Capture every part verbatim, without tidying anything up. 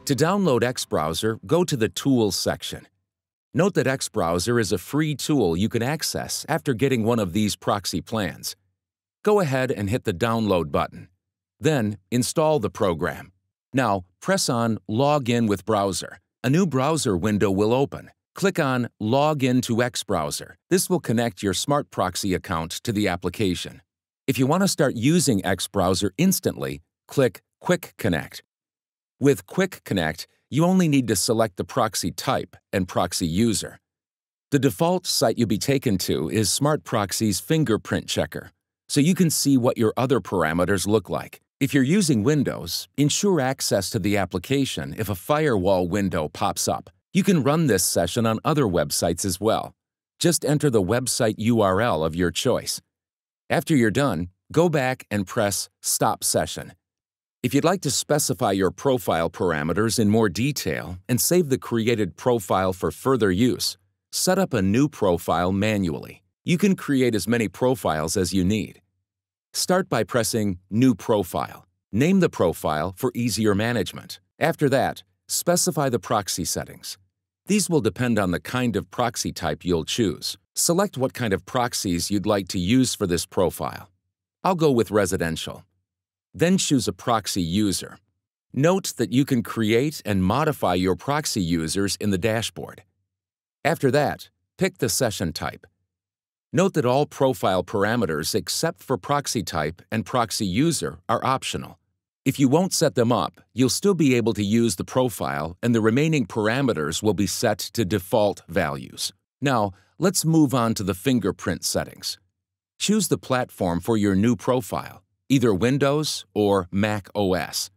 To download X-Browser, go to the Tools section. Note that X-Browser is a free tool you can access after getting one of these proxy plans. Go ahead and hit the Download button. Then, install the program. Now, press on Log in with Browser. A new browser window will open. Click on Log in to X-Browser. This will connect your Smartproxy account to the application. If you want to start using X-Browser instantly, click Quick Connect. With Quick Connect, you only need to select the proxy type and proxy user. The default site you'll be taken to is Smartproxy's fingerprint checker, so you can see what your other parameters look like. If you're using Windows, ensure access to the application if a firewall window pops up. You can run this session on other websites as well. Just enter the website U R L of your choice. After you're done, go back and press Stop Session. If you'd like to specify your profile parameters in more detail and save the created profile for further use, set up a new profile manually. You can create as many profiles as you need. Start by pressing New Profile. Name the profile for easier management. After that, specify the proxy settings. These will depend on the kind of proxy type you'll choose. Select what kind of proxies you'd like to use for this profile. I'll go with residential. Then choose a proxy user. Note that you can create and modify your proxy users in the dashboard. After that, pick the session type. Note that all profile parameters except for proxy type and proxy user are optional. If you won't set them up, you'll still be able to use the profile and the remaining parameters will be set to default values. Now, let's move on to the fingerprint settings. Choose the platform for your new profile, either Windows or Mac O S.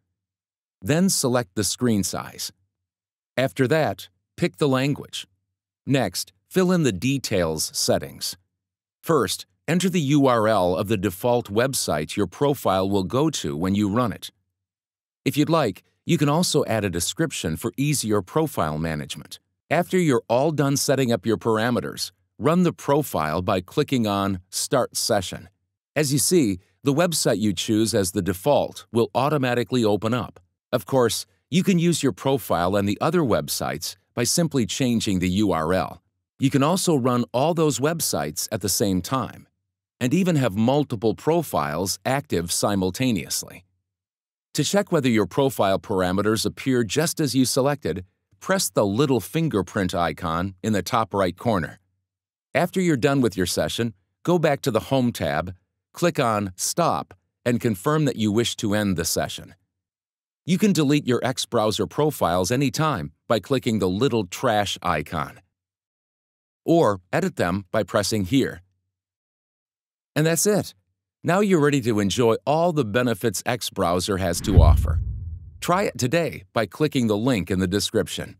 Then select the screen size. After that, pick the language. Next, fill in the details settings. First, enter the U R L of the default website your profile will go to when you run it. If you'd like, you can also add a description for easier profile management. After you're all done setting up your parameters, run the profile by clicking on Start Session. As you see, the website you choose as the default will automatically open up. Of course, you can use your profile on the other websites by simply changing the U R L. You can also run all those websites at the same time, and even have multiple profiles active simultaneously. To check whether your profile parameters appear just as you selected, press the little fingerprint icon in the top right corner. After you're done with your session, go back to the Home tab, click on Stop, and confirm that you wish to end the session. You can delete your X-Browser profiles anytime by clicking the little trash icon, or edit them by pressing here. And that's it. Now you're ready to enjoy all the benefits X-Browser has to offer. Try it today by clicking the link in the description.